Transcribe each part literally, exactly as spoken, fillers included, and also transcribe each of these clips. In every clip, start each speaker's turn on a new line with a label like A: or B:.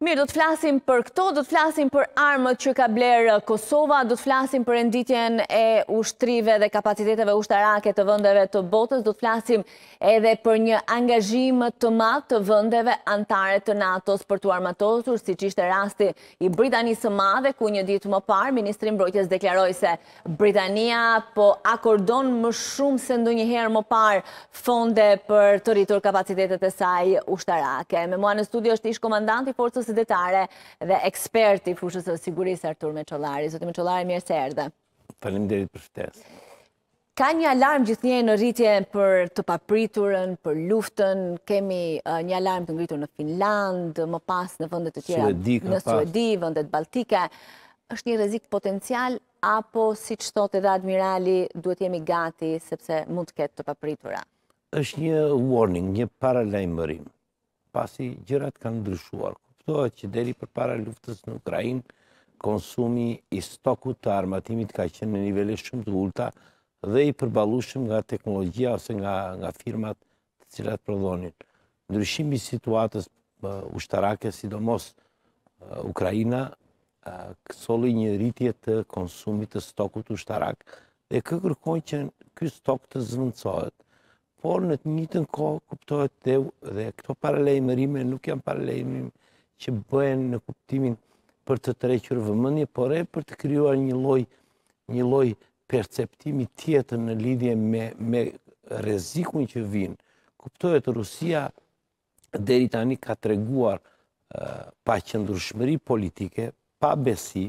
A: Mirë, do të flasim për këto, do të flasim për armët që ka blerë Kosova, do të flasim për renditjen e ushtrive dhe kapaciteteve ushtarake të vendeve të botës, do të flasim edhe për një angazhim të madh të vendeve anëtare të NATO-s për të armatosur, siç ishte rasti i Britanisë së Madhe, ku një ditë më parë Ministri i Mbrojtjes deklaroi se Britania po akordon më shumë se ndonjëherë më parë fonde për të rritur kapacitetet e saj ushtarake. Me mua në studio është ish komandanti i Forcës Së dhe eksperti i Fushës së Sigurisë Artur Meçollari. Zoti Meçollari, mirë se erdhe.
B: Faleminderit për ftesën.
A: Ka një alarm gjithnjë në rritje për të papriturën, për luftën. Kemi uh, një alarm të ngritur në Finland, më pas në vendet të tjera,
B: Suedi,
A: në Suedi, vendet baltike. Është një rrezik potencial apo, siç thotë edhe admirali, duhet jemi gati sepse mund të ketë të papritura?
B: Është një warning, një paralajmërim. Pasi gjërat kanë ndryshuar. Kuptohet që deri përpara luftës në Ukrainë, konsumi i stokut të armatimit ka qenë në nivele shumë të ulta dhe i përballueshëm nga teknologjia ose nga, nga firmat të cilat prodhonin. Ndryshimi i situatës uh, ushtarake, sidomos uh, Ukraina, uh, solli një rritje të konsumit të stokut ushtarak dhe kë kërkon që ky stok të zvendësohet. Por në të njëjtën kohë kuptohet dhe, dhe këto paralajmërime nuk janë paralajmërime që bëhen në kuptimin për të tërhequr vëmendje, por e për të krijuar një lloj një lloj perceptimi tjetër në lidhje me me rrezikun që vijnë. Kuptohet Rusia deri tani ka treguar uh, pa qëndrueshmëri politike, pa besi,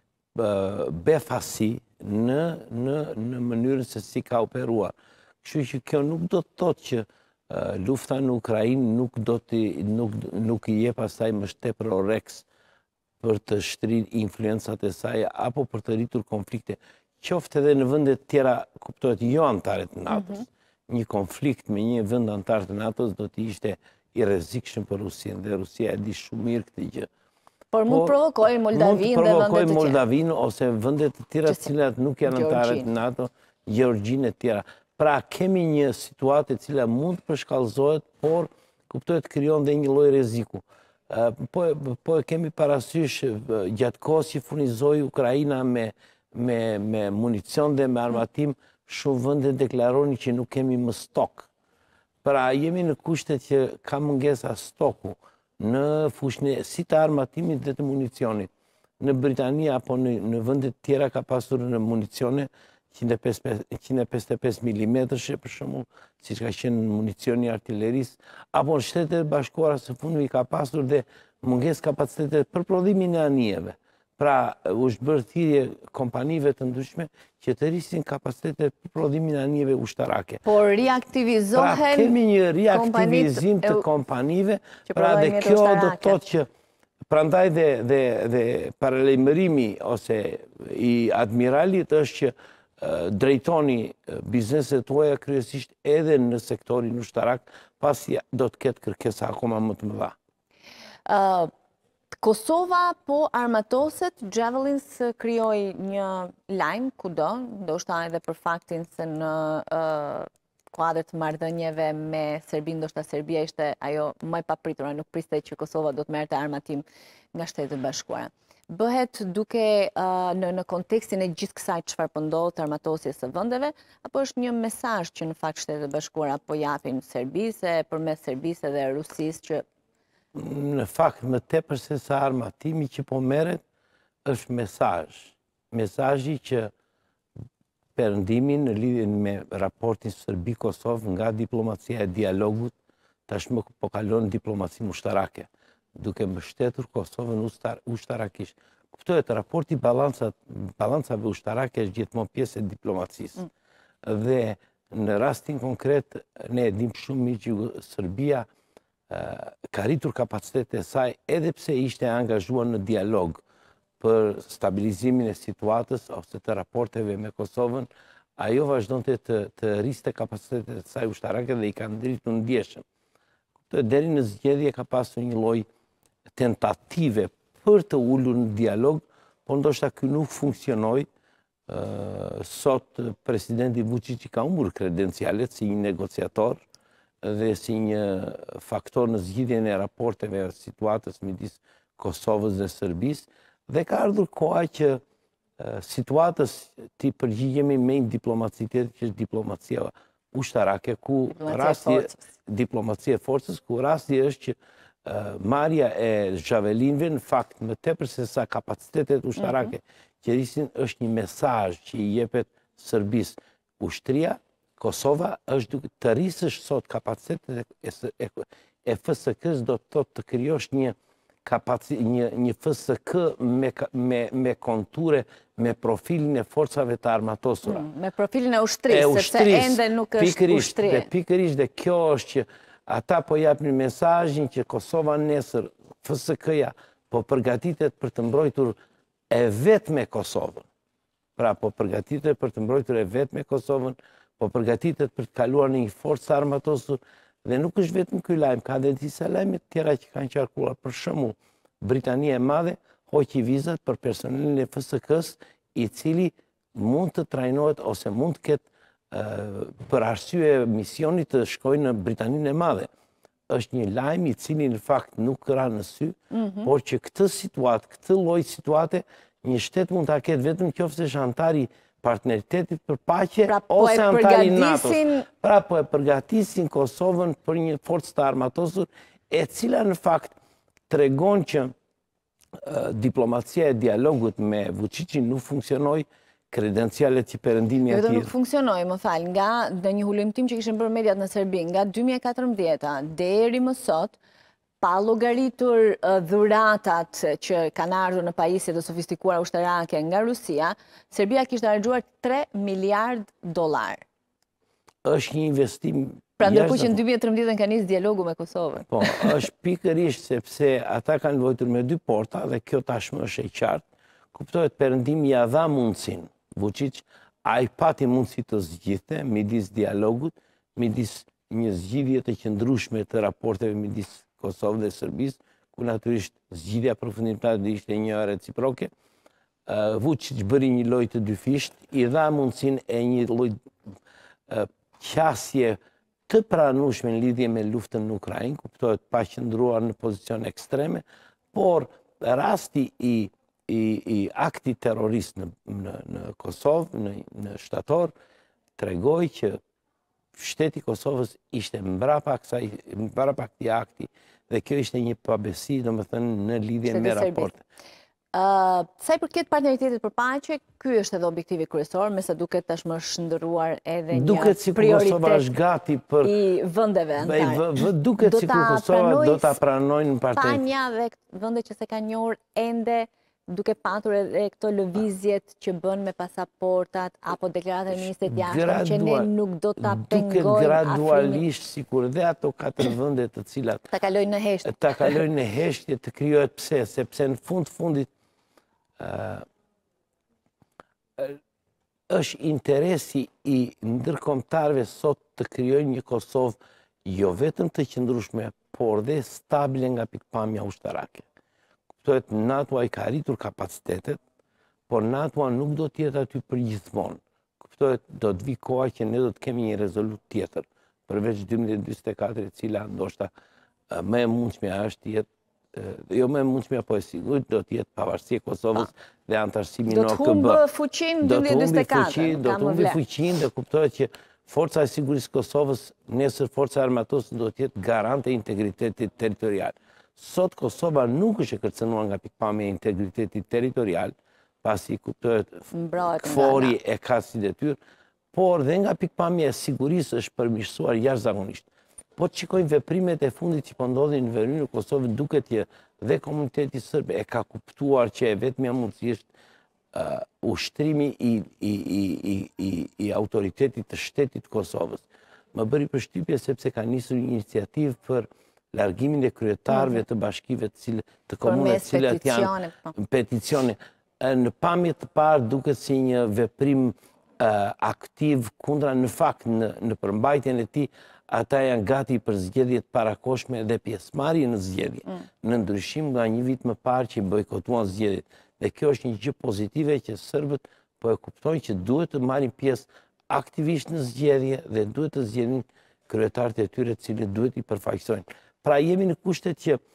B: uh, befasi në në në mënyrën se si ka operuar. Kështu që kjo nuk do të thotë që uh, lufta në Ukrainë nuk do të nuk nuk i jep asaj më tepër oreks për të shtrirë influencat e saj apo për të rritur konflikte, qoftë edhe në vende të tjera, kuptohet, jo anëtare të NATO-s. Mm-hmm. Një konflikt me një vend anëtar të NATO-s do të ishte i rrezikshëm për Rusinë dhe Rusia e di shumë mirë këtë gjë.
A: Por mund provokojë Moldavinë dhe vendet të tjera.
B: Moldavinë ose vende të tjera të cilat nuk janë anëtare të NATO, Gjeorgjinë e tjera. Pra kemi një situatë e cila mund të përshkallëzohet, por kuptohet krijon dhe një lloj rreziku. Po, po e kemi parasysh gjatë kohës që furnizoi Ukraina me, me, me municion dhe me armatim, shumë vende deklaronin që nuk kemi më stok. Pra jemi në kushtet që ka mungesa stoku në fushën si të armatimit dhe të municionit. Në Britani apo në, në vende të tjera ka pasur në municione njëzet e pesë milimetrë për shembull, siç ka qenë municioni i artillerisë, apo në Shtetet e Bashkuara së fundmi ka pasur dhe mungesë kapacitete për prodhimin e anijeve. Pra, u është bërë thirrje kompanive të ndryshme që të rrisin kapacitetet për prodhimin e anijeve ushtarake.
A: Por riaktivizohen
B: pra, kemi një riaktivizim të kompanive, pra dhe kjo do të thotë që prandaj dhe dhe dhe paralajmërimi ose i admiralit është që drejtoni bizneset tuaja kryesisht edhe në sektorin ushtarak, pasi do të ketë kërkesa akoma më të mëdha.
A: Uh, Kosova po armatoset, Javelins krijoi një lajm kudo, ndoshta edhe për faktin se në uh, kuadër të marrëdhënieve me Serbinë, ndoshta Serbia ishte ajo më e papritura, nuk priste që Kosova do të merrte armatim nga Shtetet e Bashkuara. Bëhet duke uh, në, në kontekstin e gjithë kësaj çfarë po ndodh armatosjes së vendeve, apo është një mesazh që në fakt Shtetet e Bashkuara po japin Serbisë, përmes Serbisë dhe Rusisë që
B: në fakt më tepër se sa armatimi që po merret është mesazh. Mesazhi që perëndimin në lidhje me raportin Serbi-Kosovë nga diplomacia e dialogut tashmë po kalon diplomacinë ushtarake, duke mbështetur Kosovën ushtarakisht. Kuptohet, raporti balancave ushtarake është gjithmonë pjesë e diplomacisë. Mm. Dhe në rastin konkret, ne e dim shumë mirë që Serbia uh, ka rritur kapacitetet e saj edhe pse ishte angazhuar në dialog për stabilizimin e situatës ose të raporteve me Kosovën, ajo vazhdonte të, të rriste kapacitetet e saj ushtarake dhe i ka ndritur ndjeshëm. Deri në zgjedhje ka pasur një lloj tentative për të ulur në dialog, por ndoshta ky nuk funksionoi. Sot presidenti Vučić ka humbur kredencialet si një negociator dhe si një faktor në zgjidhjen e raporteve situatës midis Kosovës dhe Sërbisë, dhe ka ardhur koha që situatës të përgjigjemi me një diplomacitet që është diplomacia ushtarake, ku rasti diplomacia e forcës, ku rasti është që marrja e zhavelinëve në fakt më tepër se sa kapacitetet ushtarake që rrisin është një mesazh që i jepet Sërbisë. Ushtria Kosova është duke të rrisësh sot kapacitetet e F S K-s, do të thotë të krijosh një Një, një F S K me, me, me konture, me profilin e forcave të armatosura.
A: Mm, me profilin e ushtrisë, sepse ende nuk është ushtri.
B: Dhe pikërisht dhe kjo është që ata po japin mesazhin që Kosova nesër, F S K-ja, po përgatitet për të mbrojtur e vetë me Kosovën. Pra, po përgatitet për të mbrojtur e vetë me Kosovën, po përgatitet për të kaluar në një forcë armatosur. Dhe nuk është vetëm ky lajm, ka dhe disa lajme të tjera që kanë qarkuar. Për shembull, Britania e Madhe hoqi vizat për personelin e F S K-s, i cili mund të trajnohet ose mund të ketë për arsye misionit të shkojnë në Britaninë e Madhe. Është një lajm i cili në fakt nuk ra në sy, por që këtë situatë, këtë lloj situate, një shtet mund ta ketë vetëm qoftë se antari partneritetit për paqe ose antari NATO-s. Pra po e përgatisin Kosovën për një forcë të armatosur, e cila në fakt tregon që diplomacia e dialogut me Vučićin nuk funksionoi, kredencialet që perëndimi
A: aty. Nuk funksionoi, më fal, nga në një hulumtim që kishin bërë mediat në Serbi, nga dy mijë e katërmbëdhjetë deri më sot, pa llogaritur dhuratat që kanë ardhur në pajisje të sofistikuara ushtarake nga Rusia, Serbia kishte harxuar tre miliard dollar.
B: Është një investim.
A: Pra ndërkohë që në dy mijë e trembëdhjetë ka nisë dialogu me Kosovën.
B: Po, është pikërisht sepse ata kanë luajtur me dy porta dhe kjo tashmë është e qartë. Kuptohet perëndimi ja dha mundësinë. Vučić ai pati mundësi të zgjidhte midis dialogut, midis një zgjidhje të qëndrueshme të raporteve midis Kosovë dhe Sërbisë, ku natyrisht zgjidhja përfundimtare ishte një reciproke. Vučić bëri një lojë të dyfisht, i dha mundësinë e një lloj qasje të pranueshme në lidhje me luftën në Ukrainë, kuptohet pa qëndruar në pozicione ekstreme, por rasti i, i, i akti terrorist në, në, në Kosovë, në, në shtator, tregoi që shteti Kosovës ishte mbrapa kësaj, mbrapa këtij akti, dhe kjo ishte një pabesi, domethënë në lidhje me raporte.
A: Uh, sa i përket partneritetit për paqe, ky është edhe objektivi kryesor, me sa duket tashmë shndërruar edhe një
B: duket si Kosova është gati për
A: i vendeve anëtare.
B: Duket si Kosova do ta pranojnë në partneritet.
A: Spanja dhe vende që se kanë njohur ende duke patur edhe këto lëvizjet që bën me pasaportat apo deklaratën e ministrit jashtëm që ne nuk do ta pengojmë.
B: Duket gradualisht sikur dhe ato katër vende të cilat
A: ta kalojnë në heshtje.
B: Ta kalojnë në heshtje të krijohet pse, sepse në fund fundit Uh, është interesi i ndërkombëtarëve sot të krijojnë një Kosovë jo vetëm të qëndrueshme, por dhe stabile nga pikpamja ushtarake. Kuptohet, NATO-a i ka arritur kapacitetet, por NATO-a nuk do të jetë aty për gjithmonë. Kuptohet, do të vi koha që ne do të kemi një rezolut tjetër, përveç dy mijë e njëzet e katër, e cila ndoshta uh, më e mundshme është jetë jo me mundshme apo e sigurt do të jetë pavarësia e Kosovës dhe antarësimi në O K B.
A: Do të humbë fuqinë dy mijë e njëzet e katër.
B: Do të humbë fuqinë dhe kuptohet që forca e sigurisë së Kosovës, nesër forca armatosur do të jetë garante e integritetit territorial. Sot Kosova nuk është e kërcënuar nga pikpamja e integritetit territorial, pasi kuptohet KFOR-i e ka si detyrë, por dhe nga pikpamja e sigurisë është përmirësuar jashtëzakonisht. Po të shikojmë veprimet e fundit që po ndodhin në verinë në Kosovë, duket që dhe komuniteti sërb e ka kuptuar që e vetmja mundësi është uh, ushtrimi i, i, i, i, i, i autoritetit të shtetit Kosovës. Më bëri përshtypje sepse ka nisur një iniciativë për largimin e kryetarëve të bashkive të, cilë, të komunave të cilat janë peticione. Në pamje të parë duket si një veprim uh, aktiv kundra në fakt në, në përmbajtjen e tij. Ata janë gati për zgjedhjet parakoshme dhe pjesëmarrje në zgjedhje, mm. në ndryshim nga një vit më parë që bojkotuan zgjedhjet. Dhe kjo është një gjë pozitive që serbët po e kuptojnë që duhet të marrin pjesë aktivisht në zgjedhje dhe duhet të zgjedhin kryetarët e tyre të cilët duhet i përfaqësojnë. Pra jemi në kushtet që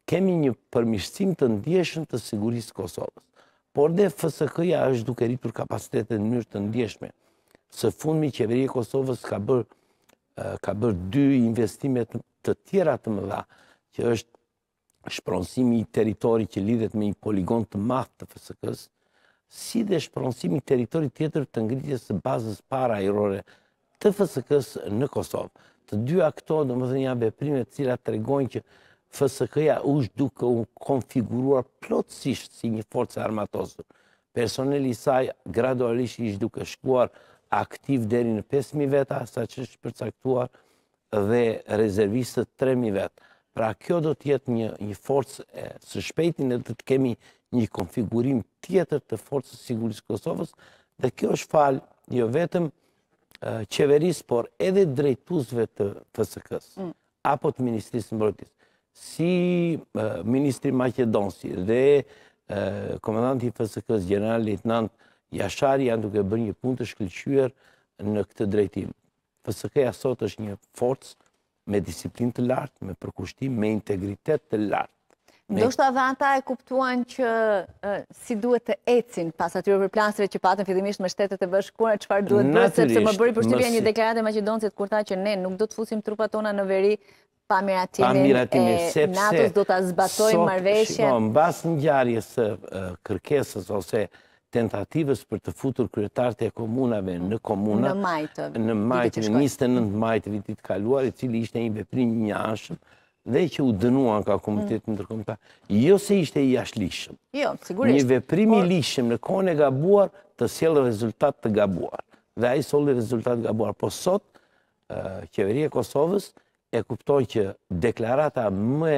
B: kemi një përmirësim të ndjeshëm të sigurisë Kosovës. Por dhe F S K-ja është duke rritur kapacitetet në mënyrë të ndjeshme. Së fundmi, qeveria e Kosovës ka bërë ka bërë dy investime të tjera të mëdha, që është shpronësimi i teritorit që lidhet me një poligon të madh të F S K-s, si dhe shpronësimi i teritorit tjetër të ngritjes së bazës para-ajrore të F S K-s në Kosovë. Të dyja këto, domethënë, janë veprime të cilat tregojnë që F S K-ja është duke u konfiguruar plotësisht si një forcë armatosur. Personeli i saj gradualisht ishte duke shkuar aktiv deri në pesë mijë veta, sa që është përcaktuar, dhe rezervistët tre mijë vetë. Pra kjo do të jetë një, një forcë e së shpejti, ne do të kemi një konfigurim tjetër të forcës sigurisë Kosovës, dhe kjo është falë jo vetëm uh, qeverisë, por edhe drejtuesve të F S K-s, mm. apo të Ministrisë së Mbrojtjes. Si uh, Ministri Maqedonsi dhe uh, komandanti i F S K-s, general lejtenant Jashari, janë duke bërë një punë të shkëlqyer në këtë drejtim. F S K-ja sot është një forcë me disiplinë të lartë, me përkushtim, me integritet të lartë.
A: Ndoshta dhe ata e kuptuan që uh, si duhet të ecin pas atyre përplasjeve që patën fillimisht me Shtetet e Bashkuara, çfarë duhet bërë, sepse më bëri përshtypje një deklaratë e Maqedonësit kur tha që ne nuk do të fusim trupat tona në veri pa miratimin e NATO-s, do ta zbatojmë marrëveshjen.
B: Mbas ngjarjes së uh, kërkesës ose tentativës për të futur kryetarët e komunave në komuna,
A: në maj të
B: njëzet e nëntë maj të vitit kaluar, i cili ishte një veprim i njëanshëm dhe që u dënuan nga Komiteti Ndërkombëtar. Jo se ishte i jashtëligjshëm.
A: Jo, sigurisht.
B: Një veprim i ligjshëm në kohën e gabuar të sjellë rezultat të gabuar. Dhe ai solli rezultat të gabuar. Po sot qeveria e Kosovës e kupton që deklarata më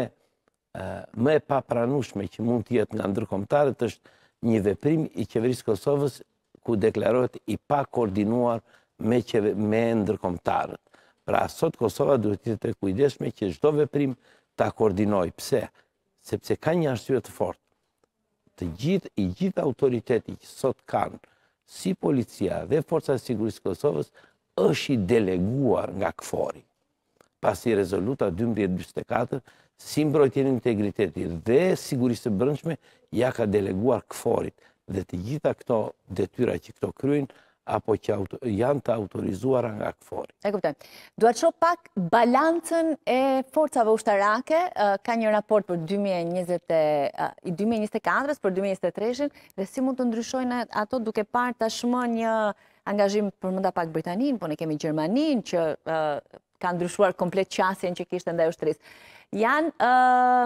B: më e papranueshme që mund të jetë nga ndërkombëtarët është një veprim i qeverisë Kosovës ku deklarohet i pa koordinuar me, me ndërkombëtarët. Pra, sot Kosova duhet të jetë e kujdesshme që çdo veprim ta koordinoj. Pse? Sepse ka një arsye të fortë. Të gjithë, i gjithë autoriteti që sot kanë, si policia dhe forca e sigurisë Kosovës, është i deleguar nga K F O R-i. Pasi rezoluta dymbëdhjetë njëzet e katër, si mbrojtjen e integritetit dhe sigurisë së brendshme, ja ka deleguar K F O R-it. Dhe të gjitha këto detyra që këto kryejnë, apo që janë të autorizuara nga K F O R-i.
A: E kuptoj. Dua të shoh pak balancën e forcave ushtarake. Ka një raport për dy mijë e njëzet i dy mijë e njëzet e katër-s për dy mijë e njëzet e tre-shin, dhe si mund të ndryshojnë ato duke parë tashmë një angazhim përmenda pak Britaninë, po ne kemi Gjermaninë që ka ndryshuar komplet qasjen që kishte ndaj ushtrisë. Janë uh,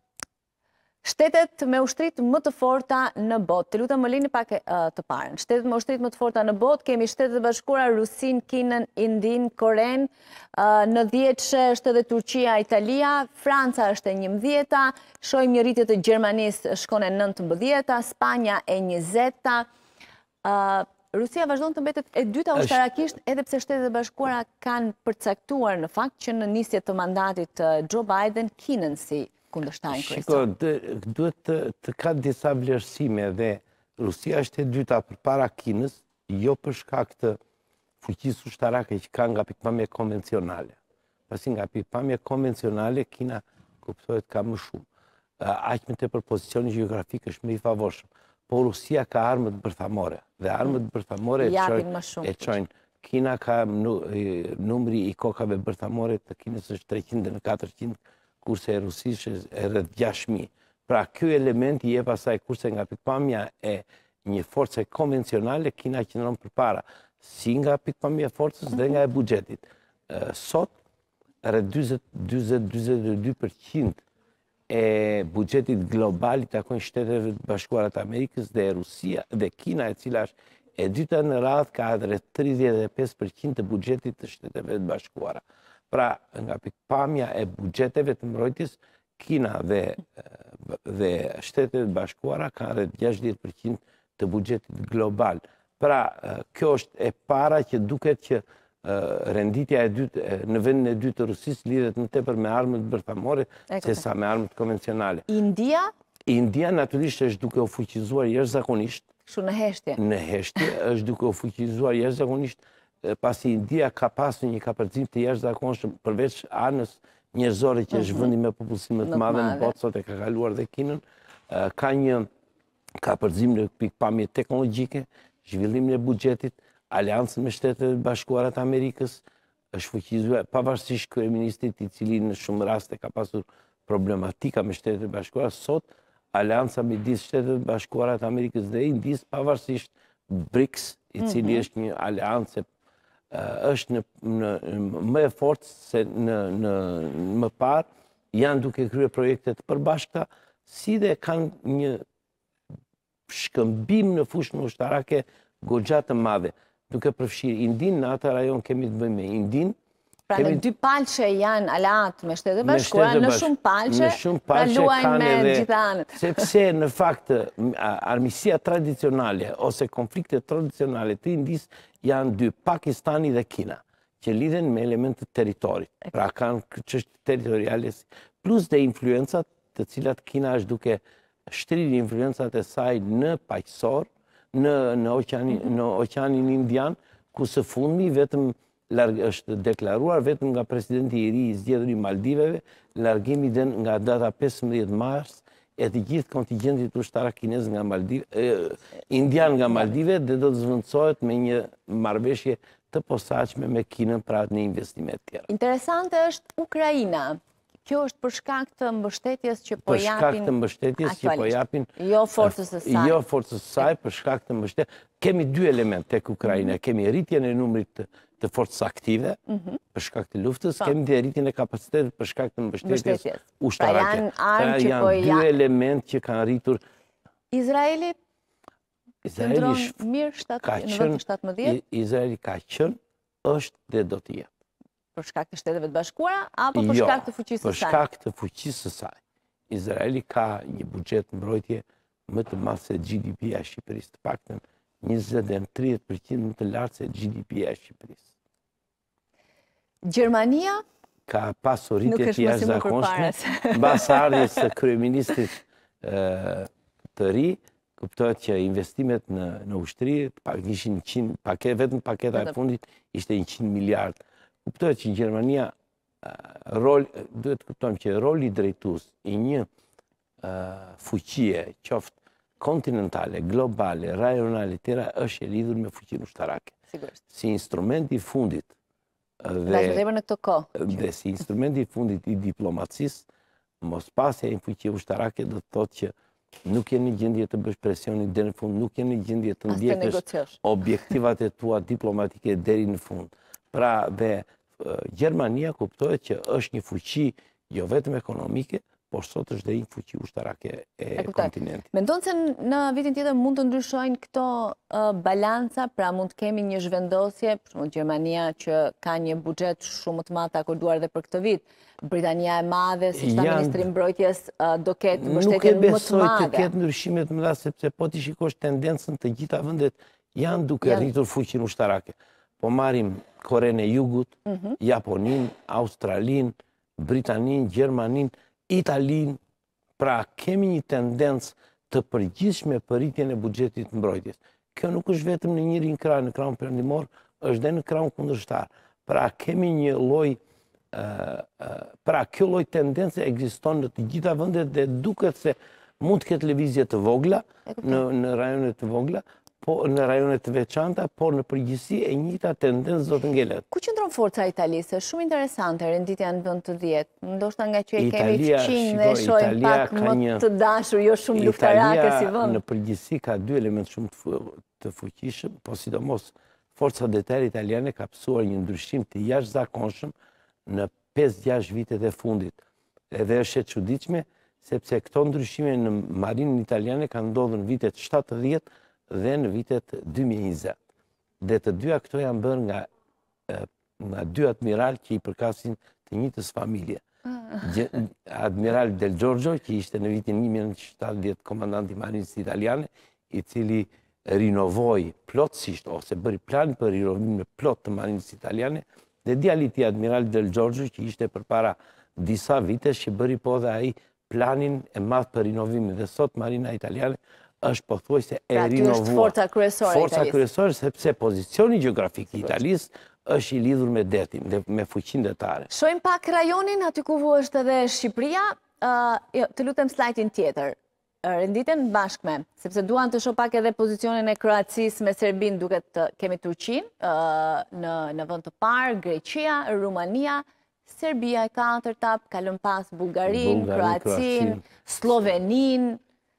A: shtetet me ushtrit më të forta në botë. Të lutem më lini pak uh, të parën. Shtetet me ushtrit më të forta në botë, kemi Shtetet e Bashkuara, Rusin, Kinën, Indin, Koren, uh, në dhjetëshe është edhe Turqia, Italia, Franca është e njëmbëdhjeta, shohim një rritje të Gjermanisë shkon e nëntëmbëdhjeta, Spanja e njëzeta. Uh, Rusia vazhdon të mbetet e dyta ushtarakisht, edhe pse Shtetet e Bashkuara kanë përcaktuar në fakt që në nisje të mandatit Joe Biden Kinën si kundërshtarin kryesor.
B: Shiko, duhet të, të ka disa vlerësime dhe Rusia është e dyta përpara Kinës, jo për shkak të fuqisë ushtarake që ka nga pikpamje konvencionale. Pasi nga pikpamje konvencionale Kina kuptohet ka më shumë. Aq më tepër pozicioni gjeografik është më i favorshëm. Po Rusia ka armët bërthamore, dhe armët bërthamore e çojnë. Kina ka numri i kokave bërthamore të Kinës është treqind në katërqind, kurse e Rusisë është rreth gjashtë mijë. Pra ky element i jep asaj, kurse nga pikpamja e një force konvencionale, Kina qëndron përpara, si nga pikpamja e forcës dhe nga e buxhetit. Sot rreth dyzet dyzet dyzet e dy përqind e buxhetit global i takojnë Shteteve të Bashkuara të Amerikës dhe Rusia dhe Kina, e cila është e dyta në radhë, ka rreth tridhjetë e pesë përqind të buxhetit të Shteteve të Bashkuara. Pra, nga pikpamja e buxheteve të mbrojtjes, Kina dhe, dhe Shtetet e Bashkuara kanë rreth gjashtëdhjetë përqind të buxhetit global. Pra, kjo është e para që duket që renditja e dytë në vendin e dytë të Rusisë lidhet më tepër me armët bërthamore se sa me armët konvencionale.
A: India?
B: India natyrisht është duke u fuqizuar jashtëzakonisht.
A: Kështu në heshtje.
B: Në heshtje është duke u fuqizuar jashtëzakonisht, pasi India ka pasur një kapacim të jashtëzakonshëm përveç anës njerëzore që është vendi me popullsi më të madhe në botë, sot e ka kaluar dhe Kinën, ka një ka përzim në pikpamje teknologjike, zhvillimin e buxhetit, aleancën me Shtetet e Bashkuara të Amerikës, është fuqizuar pavarësisht kryeministrit i cili në shumë raste ka pasur problematika me Shtetet e Bashkuara, sot aleanca midis Shtetet e Bashkuara të Amerikës dhe Indisë, pavarësisht BRICS, i cili është një aleancë është në më e fortë se në më parë, janë duke kryer projekte të përbashkëta, si dhe kanë një shkëmbim në fushën ushtarake goxha të madhe, duke përfshirë Indinë. Në atë rajon kemi të bëjmë me Indinë.
A: Pra në dy palqe janë aleat me Shtetet e Bashkuara, në shumë palqe pra luajnë me gjitha anët.
B: Sepse në fakt armisia tradicionale ose konflikte tradicionale të Indisë janë dy, Pakistani dhe Kina, që lidhen me elementet teritorit. Pra kanë çështje territoriale, plus dhe influencat të cilat Kina është duke shtrirë influencat e saj në paqësor, në Oqeanin Indian, ku së fundmi vetëm është deklaruar vetëm nga presidenti i ri i zgjedhur i Maldiveve, largimi dhe nga data pesëmbëdhjetë mars e të gjithë kontingjentit ushtarak kinez nga Maldive, indian nga Maldive, dhe do të zvendësohet me një marrëveshje të posaçme me Kinën pra në investime të tjera.
A: Interesante është Ukraina. Kjo është për shkak të mbështetjes që po japin.
B: Për shkak të mbështetjes që po japin.
A: Jo forcës së saj.
B: Jo forcës së saj, për shkak të mbështetjes. Kemi dy element tek Ukraina. Kemi rritjen e numrit të forcës aktive për shkak të luftës, kemi dhe rritjen e kapacitetit për shkak të mbështetjes ushtarake.
A: Pra
B: janë dy element që kanë rritur.
A: Izraeli
B: Izraeli
A: mirë në shtatëmbëdhjetë.
B: Izraeli ka qenë, është dhe do të jetë.
A: Për shkak të Shteteve të Bashkuara apo për shkak të fuqisë së saj?
B: Për shkak të fuqisë së saj. Izraeli ka një buxhet mbrojtje më të madh se G D P-ja e Shqipërisë, të paktën njëzet deri në tridhjetë përqind më të lartë se G D P-ja e Shqipërisë.
A: Gjermania
B: ka pasur rritje të jashtëzakonshme mbas ardhjes së kryeministrit të ri. Kuptohet që investimet në ushtri ishin vetëm paketa e fundit ishte njëqind miliardë. Kuptohet që Gjermania, duhet të kuptojmë që roli drejtues i një fuqie, qoftë kontinentale, globale, rajonale, tjera, është e lidhur me fuqinë ushtarake. Si instrumenti i fundit dhe si instrumenti i fundit i diplomacisë, mos pasja e një fuqie ushtarake do të thotë që nuk jeni gjendje të bësh presionin deri në fund, nuk jeni gjendje të ndjekësh objektivat e tua diplomatike deri në fund. Pra dhe Gjermania kuptohet që është një fuqi jo vetëm ekonomike, por sot është dhe një fuqi ushtarake e kontinentit.
A: Mendon se në vitin tjetër mund të ndryshojnë këto balanca, pra mund të kemi një zhvendosje, për shembull Gjermania që ka një buxhet shumë të madh të akorduar dhe për këtë vit, Britania e Madhe, si shta ministri mbrojtjes, do ketë mbështetje më të madhe.
B: Nuk e besoj të ketë ndryshime të mëdha, sepse po ti shikosh tendencën të gjitha vendet janë duke rritur fuqinë ushtarake. Po marrim Korenë e Jugut, Japoninë, Australinë, Britaninë, Gjermaninë, Italinë, pra kemi një tendencë të përgjithshme për rritjen e buxhetit të mbrojtjes. Kjo nuk është vetëm në njërin krah, në krahun perëndimor, është edhe në krahun kundërshtar. Pra kemi një lloj pra kjo lloj tendence ekziston në të gjitha vendet dhe duket se mund të ketë lëvizje të vogla në rajone të vogla, po në rajone të veçanta, por në përgjithësi e njëjta tendencë do të ngelet.
A: Ku qëndron forca e Italisë? Është shumë interesante renditja në vend të dhjetë. Ndoshta nga që e kemi fqinj dhe shohim pak më të dashur, jo shumë luftarake si vend.
B: Italia në përgjithësi ka dy elementë shumë të fuqishëm, po sidomos forca detare italiane ka pësuar një ndryshim të jashtëzakonshëm në pesë gjashtë vitet e fundit. Edhe është e çuditshme sepse këto ndryshime në marinën italiane kanë ndodhur në vitet shtatëdhjetë dhe në vitet dy mijë e njëzet. Dhe të dyja këto janë bërë nga, nga dy admiral që i përkasin të njëjtës familje. Admiral Del Giorgio, që ishte në vitin një mijë e nëntëqind e shtatëdhjetë komandant i marinës italiane, i cili rinovoi plotësisht ose bëri plan për rinovimin plot të marinës italiane, dhe djalit i admiral Del Giorgio, që ishte përpara disa vitesh, që bëri po dhe ai planin e madh për rinovimin, dhe sot marina italiane është pothuajse e rinovuar.
A: Pra, ty është forca kryesore e Italisë.
B: Forca kryesore, sepse pozicioni gjeografik i Italisë është i lidhur me detin, me fuqin detare.
A: Shojmë pak rajonin, aty ku është edhe Shqipëria, të lutem slajtin tjetër. Renditen bashkme, sepse duan të shoh pak edhe pozicionin e Kroacisë me Serbin, duket kemi Turqin në vend të parë, Greqia, Rumania, Serbia e katërta, ka lënë pas Bullgarin, Kroacin, Slovenin.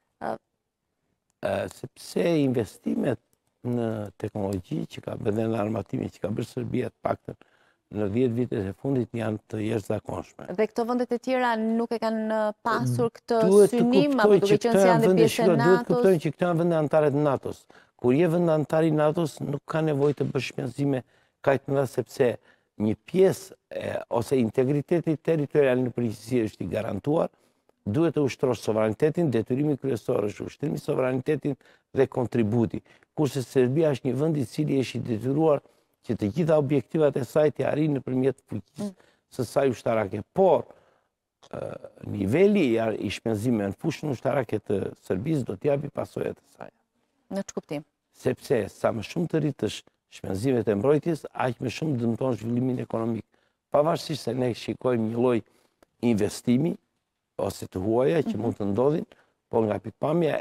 B: Sepse investimet në teknologji që ka bërë në armatimi që ka bërë Serbia të paktën në dhjetë vitet e fundit janë të jashtëzakonshme.
A: Dhe këto vendet e tjera nuk e kanë pasur këtë synim, apo duke qenë se janë dhe pjesë e
B: NATO-s? Duhet të kuptojnë që këto janë vende anëtare të NATO-s. Kur je vend anëtar i NATO-s, nuk ka nevojë të bësh shpenzime kaq të mëdha sepse një pjesë ose integriteti territorial në përgjithësi është i garantuar, duhet të ushtrosh sovranitetin, detyrimi kryesor është ushtrimi i sovranitetit dhe kontributi. Kurse Serbia është një vend i cili është i detyruar që të gjitha objektivat e saj të arrijë nëpërmjet fuqisë së saj ushtarake. Por niveli i shpenzimeve në fushën ushtarake të Serbisë do të japi pasojat e saj.
A: Në ç'kuptim? kuptim?
B: Sepse sa më shumë të rritësh shpenzimet e mbrojtjes, aq më shumë dëmton zhvillimin ekonomik. Pavarësisht se ne shikojmë një lloj investimi ose të huaja që mund të ndodhin, por nga pikpamja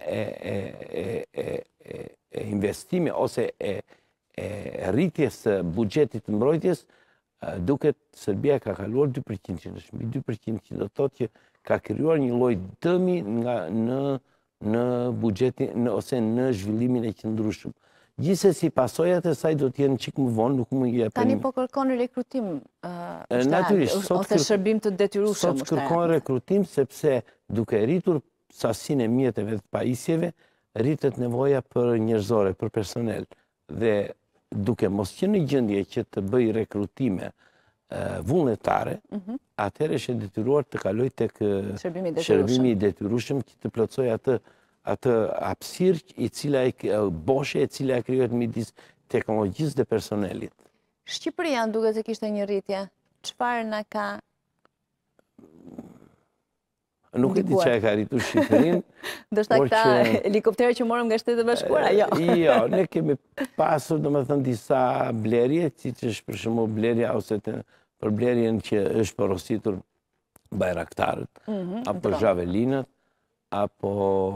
B: e investimi ose e rritjes së buxhetit të mbrojtjes, duket Serbia ka kaluar dy përqind, është mbi dy përqind, që do të thotë që ka krijuar një lloj dëmi në në buxhetin ose në zhvillimin e qëndrueshëm. Gjithsesi pasojat e saj do të jenë çik më vonë, nuk më jepin.
A: Tani po kërkon rekrutim ushtarak ose shërbim të detyrueshëm ushtarak.
B: Sot kërkon rekrutim sepse duke rritur sasinë e mjeteve të pajisjeve, rritet nevoja për njerëzore, për personel. Dhe duke mos qenë në gjendje që të bëj rekrutime vullnetare, atëherë është e detyruar të kaloj tek shërbimi i detyrueshëm që të plotësoj atë atë hapësirë i cila boshe e cila krijohet midis teknologjisë dhe personelit.
A: Shqipëria duket se kishte një rritje. Çfarë na ka
B: Nuk e di çfarë ka rritur Shqipërinë.
A: Ndoshta këta helikopterë që morëm nga Shtetet e Bashkuara, jo.
B: Jo, ne kemi pasur domethënë disa blerje, siç është për shembull blerja ose për blerjen që është porositur Bayraktarët, apo Javelinët, apo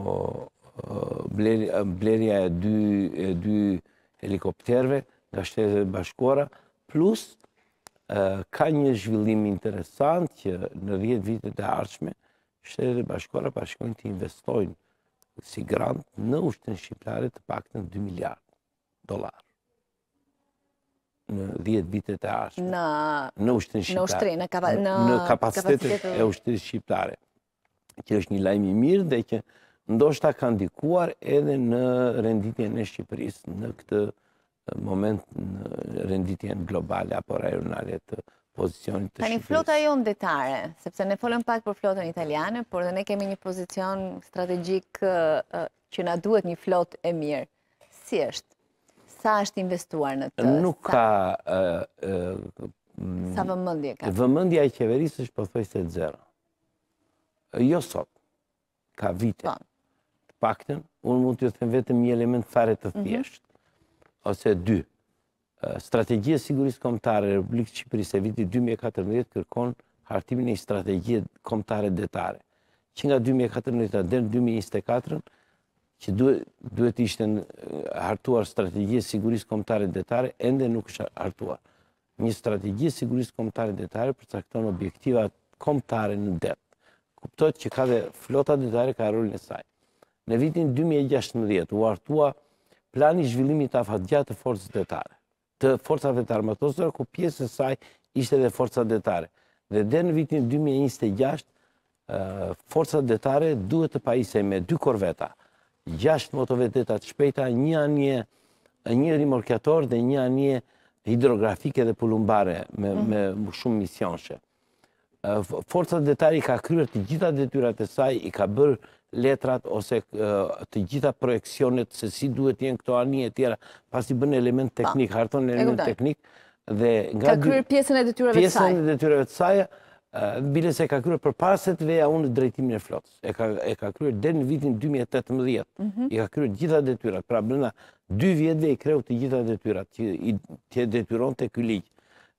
B: blerja e dy helikopterëve nga Shtetet e Bashkuara, plus ka një zhvillim interesant që në dhjetë vitet e ardhshme Shtetet e Bashkuara bashkojnë të investojnë si grant në ushtrinë shqiptare të paktën dy miliard dollar. Në dhjetë vitet e ardhshme. Në ushtrinë shqiptare. Në kapacitetet e ushtrisë shqiptare. Që është një lajm i mirë dhe që ndoshta ka ndikuar edhe në renditjen e Shqipërisë në këtë moment, në renditjen globale apo rajonale të pozicionit të Shqipërisë.
A: Tani flota jonë detare, sepse ne folëm pak për flotën italiane, por dhe ne kemi një pozicion strategjik që na duhet një flotë e mirë. Si është? Sa është investuar në të?
B: Nuk ka...
A: Sa vëmendje ka?
B: Vëmendja e qeverisë është pothuajse zero. Jo sot, ka vite. Të paktën, unë mund të them vetëm një element fare të thjeshtë, ose dy. Strategjia e sigurisë kombëtare e Republikës së Shqipërisë e vitit dy mijë e katërmbëdhjetë kërkon hartimin e një strategjie kombëtare detare, që nga dy mijë e katërmbëdhjetë deri në dy mijë e njëzet e katër, që duhet të ishte hartuar strategjia e sigurisë kombëtare detare, ende nuk është hartuar. Një strategji e sigurisë kombëtare detare përcakton objektiva kombëtare në det. Kuptohet që ka dhe flota detare ka rolin e saj. Në vitin dy mijë e gjashtëmbëdhjetë u hartua plani i zhvillimit të afatgjatë të forcës detare, të forcave të armatosura, ku pjesë e saj ishte dhe forca detare. Dhe deri në vitin dy mijë e njëzet e gjashtë, forcat detare duhet të pajisej me dy korveta, gjashtë motovedeta të shpejta, një anije, një rimorkator dhe një anije hidrografike dhe pulumbare me shumë misionshë. Forcat detare i ka kryer të gjitha detyrat e saj, i ka bërë letrat ose të gjitha projeksionet se si duhet jenë këto anije e tjera, pasi bën element teknik, harton element teknik.
A: Ka kryer pjesën e detyrave të saj.
B: Pjesën e detyrave të saj, bile se ka kryer përpara se të veja unë drejtimin e flotës. E ka kryer deri në vitin dy mijë e tetëmbëdhjetë. I ka kryer gjitha detyrat. Pra brenda dy vjetëve i kreu të gjitha detyrat që i detyronte ky ligj.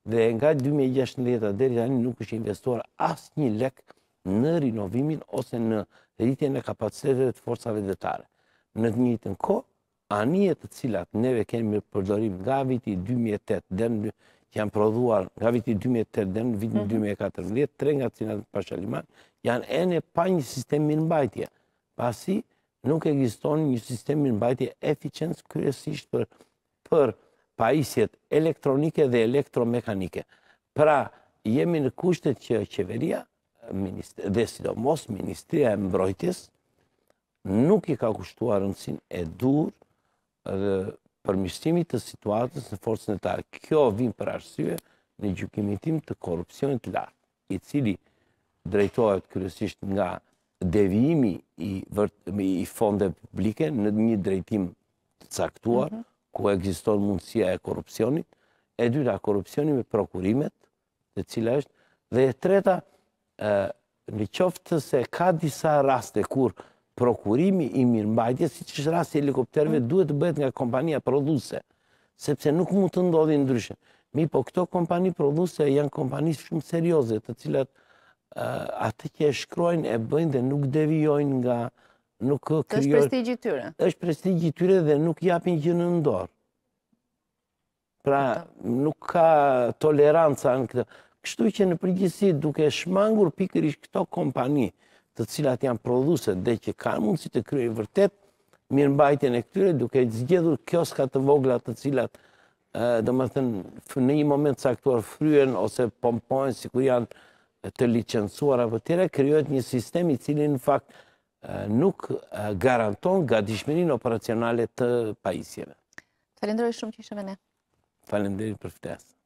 B: dhe nga dy mijë e gjashtëdhjetë deri tani nuk është investuar asnjë lek në rinovimin ose në rritjen e kapacitetet të forcave detare. Në të njëjtën kohë, anijet të cilat neve kemi përdorim nga viti dy mijë e tetë deri që janë prodhuar nga viti dy mijë e tetë deri në vitin dy mijë e katërmbëdhjetë, tre nga të cilat Pashaliman janë ene pa një sistem mirëmbajtje, pasi nuk ekziston një sistem mirëmbajtje eficient kryesisht për për pajisjet elektronike dhe elektromekanike. Pra, jemi në kushtet që qeveria dhe sidomos Ministria e Mbrojtjes nuk i ka kushtuar rëndësinë e dur dhe përmirësimit të situatës në forcën detare. Kjo vjen për arsye në gjykimin tim të korrupsionit të lartë, i cili drejtohet kryesisht nga devijimi i, i fondeve publike në një drejtim të caktuar, mm -hmm. ku ekziston mundësia e korrupsionit, e dyta korrupsioni me prokurimet, e cila është, dhe e treta, në qoftë se ka disa raste kur prokurimi i mirëmbajtjes, siç është rasti i helikopterëve, duhet të bëhet nga kompania prodhuese, sepse nuk mund të ndodhi ndryshe. Mi po këto kompani prodhuese janë kompani shumë serioze, të cilat atë që e shkruajnë e bëjnë dhe nuk devijojnë nga nuk krijojnë.
A: Është prestigji i tyre.
B: Është prestigji i tyre dhe nuk japin gjë në dorë. Pra, nuk ka toleranca në këtë. Kështu që në përgjithësi duke shmangur pikërisht këto kompani, të cilat janë prodhuese dhe që kanë mundësi të kryejnë vërtet mirëmbajtjen e këtyre, duke zgjedhur kioska të vogla të cilat domethënë në një moment caktuar fryen ose pompojnë sikur janë të licencuar apo tjera, krijohet një sistem i cili në fakt nuk garanton gatishmërinë operacionale të pajisjeve.
A: Falenderoj shumë që ishe me ne.
B: Faleminderit për ftesën.